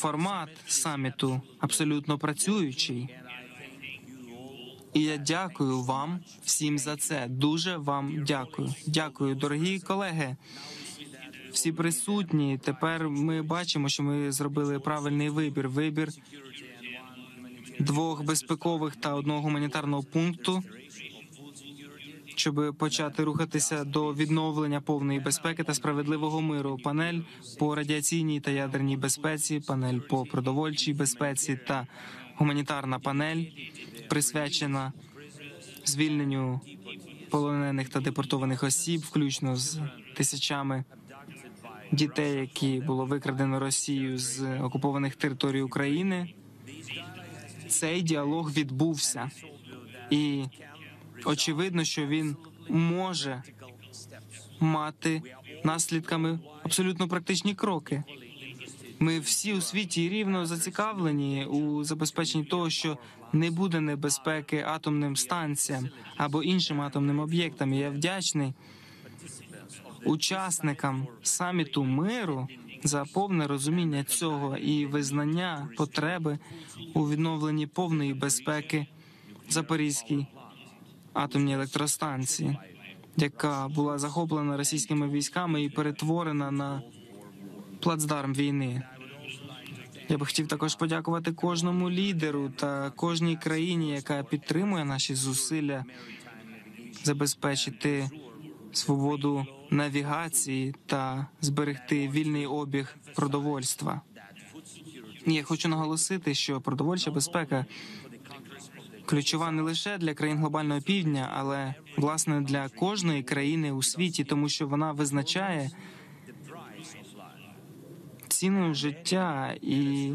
формат саміту абсолютно працюючий. І я дякую вам всім за це. Дуже вам дякую. Дякую, дорогі колеги. Всі присутні. Тепер ми бачимо, що ми зробили правильний вибір. Вибір 2 безпекових та 1 гуманітарного пункту, щоб почати рухатися до відновлення повної безпеки та справедливого миру. Панель по радіаційній та ядерній безпеці, панель по продовольчій безпеці та гуманітарна панель, присвячена звільненню полонених та депортованих осіб, включно з тисячами дітей, які було викрадено Росією з окупованих територій України. Цей діалог відбувся. І очевидно, що він може мати наслідками абсолютно практичні кроки. Ми всі у світі рівно зацікавлені у забезпеченні того, що не буде небезпеки атомним станціям або іншим атомним об'єктам. І я вдячний учасникам саміту миру за повне розуміння цього і визнання потреби у відновленні повної безпеки Запорізькій атомній електростанції, яка була захоплена російськими військами і перетворена на плацдарм війни. Я би хотів також подякувати кожному лідеру та кожній країні, яка підтримує наші зусилля забезпечити свободу навігації та зберегти вільний обіг продовольства. І я хочу наголосити, що продовольча безпека ключова не лише для країн глобального півдня, але, власне, для кожної країни у світі, тому що вона визначає ціну життя, і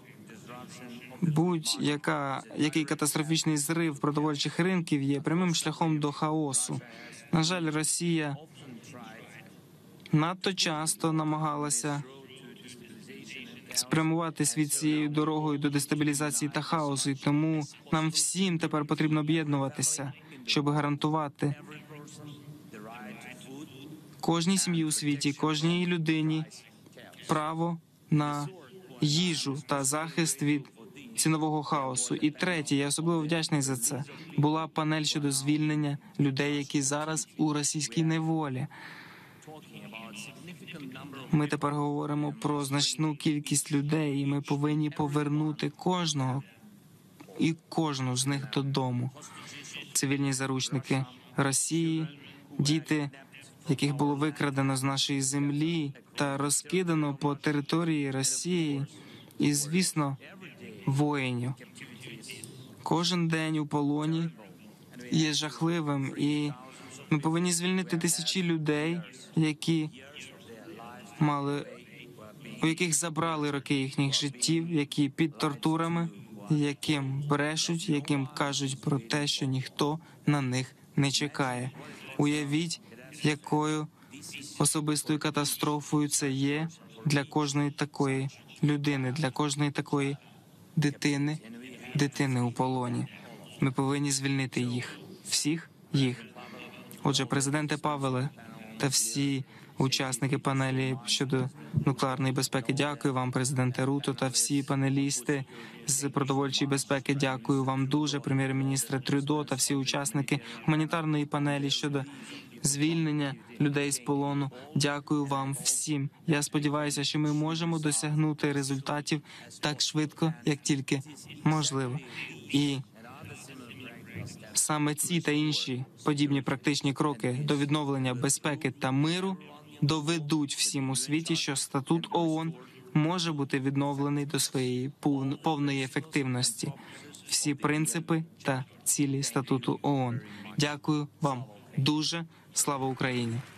будь-який катастрофічний зрив продовольчих ринків є прямим шляхом до хаосу. На жаль, Росія надто часто намагалася спрямувати світ цією дорогою до дестабілізації та хаосу, і тому нам всім тепер потрібно об'єднуватися, щоб гарантувати кожній сім'ї у світі, кожній людині право на їжу та захист від цінового хаосу. І третє, я особливо вдячний за це, була панель щодо звільнення людей, які зараз у російській неволі. Ми тепер говоримо про значну кількість людей, і ми повинні повернути кожного і кожну з них додому. Цивільні заручники Росії, діти, яких було викрадено з нашої землі та розкидано по території Росії, і, звісно, воїнів. Кожен день у полоні є жахливим, і ми повинні звільнити тисячі людей, у яких забрали роки їхніх життів, які під тортурами, яким брешуть, яким кажуть про те, що ніхто на них не чекає. Уявіть, якою особистою катастрофою це є для кожної такої людини, для кожної такої дитини у полоні. Ми повинні звільнити їх, всіх їх. Отже, президенте Павеле та всі учасники панелі щодо нуклеарної безпеки, дякую вам, президенте Руто, та всі панелісти з продовольчої безпеки, дякую вам дуже, прем'єр-міністре Трюдо та всі учасники гуманітарної панелі щодо звільнення людей з полону. Дякую вам всім. Я сподіваюся, що ми можемо досягнути результатів так швидко, як тільки можливо. І саме ці та інші подібні практичні кроки до відновлення безпеки та миру доведуть всім у світі, що статут ООН може бути відновлений до своєї повної ефективності. Всі принципи та цілі статуту ООН. Дякую вам дуже. Слава Україні!